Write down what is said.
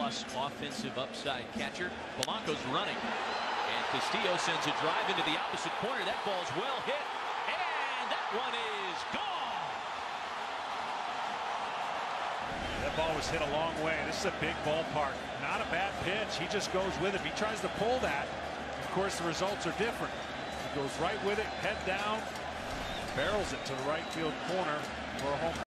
plus offensive upside catcher. Polanco's running, and Castillo sends a drive into the opposite corner. That ball's well hit, and that one is gone. That ball was hit a long way. This is a big ballpark. Not a bad pitch. He just goes with it. He tries to pull that. Of course, the results are different. He goes right with it, head down, barrels it to the right field corner for a home run.